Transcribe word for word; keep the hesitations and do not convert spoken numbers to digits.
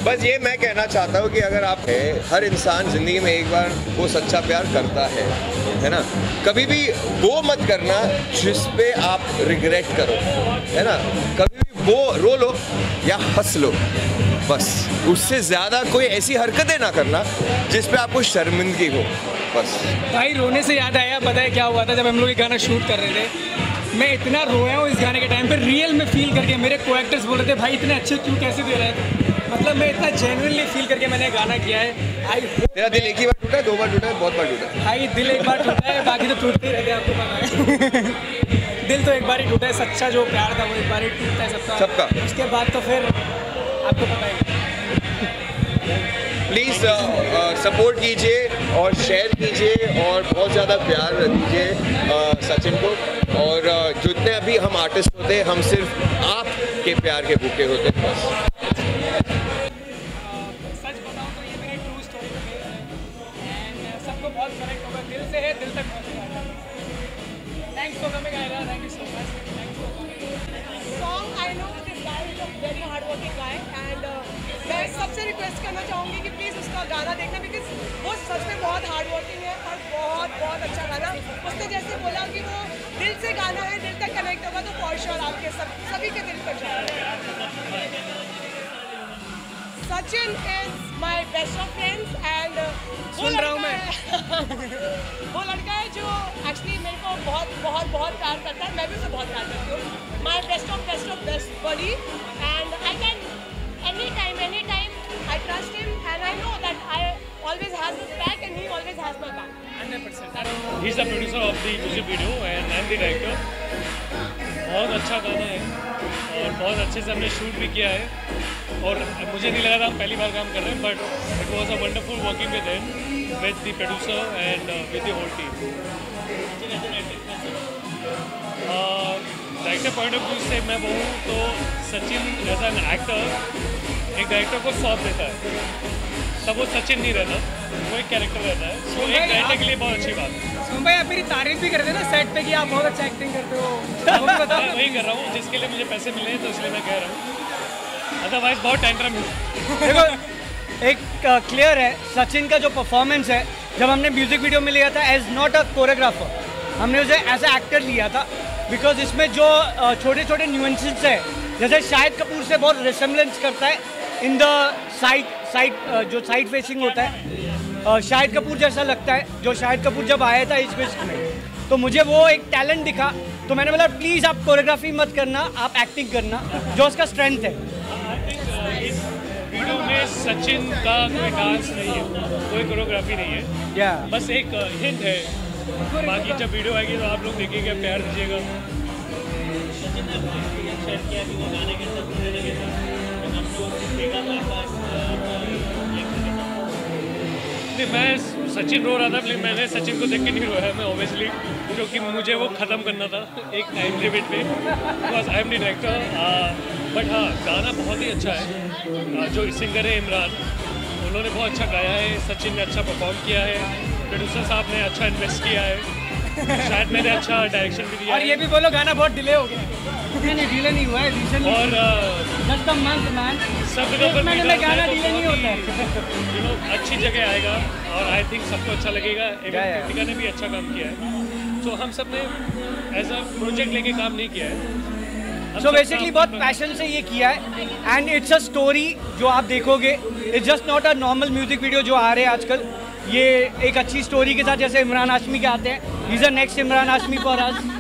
बस ये मैं कहना चाहता हूँ कि अगर आप है, हर इंसान ज़िंदगी में एक बार वो सच्चा प्यार करता है, है ना। कभी भी वो मत करना जिस पे आप रिग्रेट करो, है ना। कभी भी वो रो लो या हंस लो, बस उससे ज़्यादा कोई ऐसी हरकतें ना करना जिस पे आपको शर्मिंदगी हो, बस। भाई रोने से याद आया, पता है क्या हुआ था जब हम लोग ये गाना शूट कर रहे थे। मैं इतना रोया हूँ इस गाने के टाइम पे, रियल में फील करके। मेरे को एक्टर्स बोल रहे थे भाई इतने अच्छे क्यों कैसे दे रहे हैं, मतलब मैं इतना जेन्युइनली फील करके मैंने गाना किया है। आई होप तेरा दिल एक ही बार टूटा है, दो बार टूटा है, बहुत बार टूटा है? भाई दिल एक बार टूटा है, बाकी तो टूटते ही रहते हैं, आपको पता है। दिल तो एक बार ही टूटा है, सच्चा जो प्यार था वो एक बार ही टूटता है सबका सबका। उसके बाद तो फिर आपको पता है। प्लीज़ सपोर्ट कीजिए और शेयर कीजिए और बहुत ज़्यादा प्यार दीजिए सचिन को। और uh, जितने अभी हम आर्टिस्ट होते हैं, हम सिर्फ आपके प्यार के भूखे होते हैं, बस। सच बताऊं तो ये मेरी ट्रू स्टोरी पे है एंड सबको बहुत कनेक्ट होगा, दिल से है, दिल तक पहुंचेगा। Thanks for coming Ayra, thank you so much. Thanks for coming. Song I know this guy is a very hard working guy and मैं सबसे रिक्वेस्ट करना चाहूँगी कि प्लीज़ उसका गाना देखना, बिकॉज वो सच में बहुत हार्ड वर्किंग है और बहुत बहुत अच्छा गाना। उसने जैसे बोला कि वो दिल से गाना है, दिल तक कनेक्ट होगा, तो फॉर श्योर आपके सब सभी के दिल पर जाएगा। Sachin is my best of friends and वो सुन रहा हूँ मैं। वो लड़का है जो एक्चुअली मेरे को बहुत बहुत बहुत प्यार करता है, मैं भी उसे बहुत प्यार करती हूँ। My best of best of best buddy and I can any time any time I trust him and I know that I always has his back and he always has my back. one hundred percent. He's the producer of the music video and I'm the director. बहुत अच्छा गाना है और बहुत अच्छे से हमने shoot भी किया है और मुझे नहीं लगा था हम पहली बार काम कर रहे हैं, but it was a wonderful working with him, with the producer and with the whole team. Director point of view से मैं बोलूँ तो सचिन एज एन एक्टर एक डायरेक्टर को सौंप देता है, तब वो सचिन नहीं रहता, वो एक कैरेक्टर रहता है। तो एक डायरेक्टर के लिए बहुत अच्छी बात है। सुन भाई आप मेरी तारीफ भी करते हैं ना सेट पे कि आप बहुत अच्छा एक्टिंग करते हो, वो भी बताओ। मैं वही कर रहा हूँ जिसके लिए मुझे पैसे मिले हैं, तो इसलिए मैं कह रहा हूँ, अदरवाइज बहुत टेंट्रम है। देखो एक क्लियर है, सचिन का जो परफॉर्मेंस है, जब हमने म्यूजिक वीडियो में लिया था एज नॉट अ कोरियोग्राफर, हमने उसे एज ए एक्टर लिया था, बिकॉज इसमें जो छोटे छोटे न्यूएंसेस है, जैसे शाहिद कपूर से बहुत रिसेम्बलेंस करता है इन द साइड साइड जो साइड फेसिंग होता है, शाहिद कपूर जैसा लगता है, जो शाहिद कपूर जब आया था इस फिल्म में, तो मुझे वो एक टैलेंट दिखा, तो मैंने बोला प्लीज़ आप कोरियोग्राफी मत करना, आप एक्टिंग करना, जो उसका स्ट्रेंथ है। इस वीडियो में सचिन का कोई डांस नहीं है, कोई कोरियोग्राफी नहीं है, yeah. बस एक हिंट है, बाकी जब वीडियो आएगी तो आप लोग देखेंगे, प्यार दीजिएगा। नहीं, मैं सचिन रो रहा था, लेकिन मैंने सचिन को देख के नहीं रोया, मैं ऑब्वियसली, क्योंकि मुझे वो ख़त्म करना था एक टाइम लिमिट पे, because I am the director. But हाँ, गाना बहुत ही अच्छा है। जो सिंगर है इमरान, उन्होंने बहुत अच्छा गाया है, सचिन ने अच्छा परफॉर्म किया है, प्रोड्यूसर साहब ने अच्छा इन्वेस्ट किया है, शायद मैंने अच्छा डायरेक्शन भी दिया। और ये भी बोलो गाना बहुत डिले हो गया। नहीं नहीं डिले नहीं हुआ है, रिसेंटली और जस्ट अ मंथ मैन, सब मैंने में गाना डिले नहीं होता है। यू नो अच्छी जगह आएगा और आई थिंक सबको अच्छा लगेगा। कृतिका ने भी अच्छा काम किया है, तो हम सब ने एज अ प्रोजेक्ट लेके काम नहीं किया है। सो बेसिकली बहुत पैशन से ये किया है एंड इट्स अ स्टोरी जो आप देखोगे, it's just not a normal music video जो आ रहे हैं आजकल। ये एक अच्छी स्टोरी के साथ, जैसे इमरान हाशमी के आते हैं, is a next Imran Hashmi for us.